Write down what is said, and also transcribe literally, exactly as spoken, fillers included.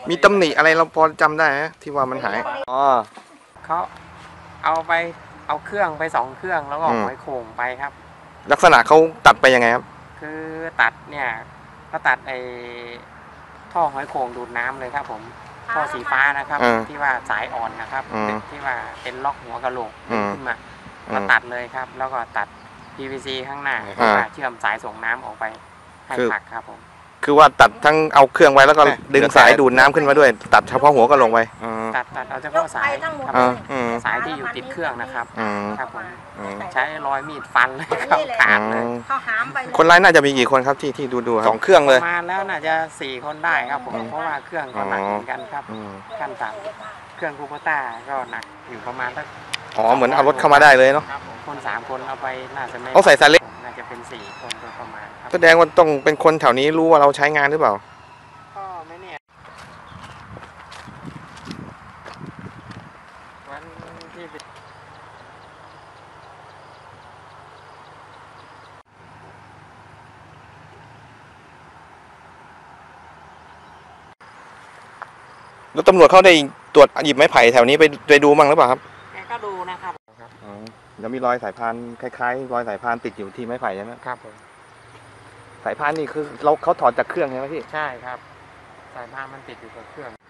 มีตำหนิอะไรเราพอจำได้ไหมที่ว่ามันหายอ๋อเขาเอาไปเอาเครื่องไปสองเครื่องแล้วก็หอยโข่งไปครับลักษณะเขาตัดไปยังไงครับคือตัดเนี่ยก็ตัดไอ้ท่อหอยโข่งดูดน้ำเลยครับผมท่อสีฟ้านะครับที่ว่าสายอ่อนนะครับที่ว่าเป็นล็อกหัวกะโหลกขึ้นมาก็ตัดเลยครับแล้วก็ตัด พี วี ซี ข้างหน้าที่ว่าเชื่อมสายส่งน้ำออกไปให้ผักครับผมคือว่าตัดทั้งเอาเครื่องไว้แล้วก็ดึงสายดูดน้ำขึ้นมาด้วยตัดเฉพาะหัวก็ลงไปตัดตัดเอาเฉพาะสายครับสายที่อยู่ติดเครื่องนะครับครับผมใช้รอยมีดฟันเลยครับขาดเลยคนร้ายน่าจะมีกี่คนครับที่ที่ดูดูสองเครื่องเลยประมาณแล้วน่าจะสี่คนได้ครับผมเพราะว่าเครื่องก็หนักเหมือนกันครับขั้นต่ำเครื่องคูโบต้าก็หนักอยู่ประมาณสักอ๋อเหมือนเอารถเข้ามาได้เลยเนาะคนสามคนเอาไปน่าจะไม่เอาใส่ซาเล้งน่าจะเป็นสี่คนโดยประมาณครับแสดงว่าต้องเป็นคนแถวนี้รู้ว่าเราใช้งานหรือเปล่าก็ไม่เนี่ยวันที่แล้วตำรวจเขาได้ตรวจหยิบไม้ไผ่แถวนี้ไปไปดูมั้งหรือเปล่าครับแกก็ดูนะครับแล้วมีรอยสายพานคล้ายๆรอยสายพานติดอยู่ที่ไม้ไผ่ใช่ไหมครับผมสายพานนี่คือเราเขาถอดจากเครื่องใช่ไหมพี่ใช่ครับสายพานมันติดอยู่กับเครื่อง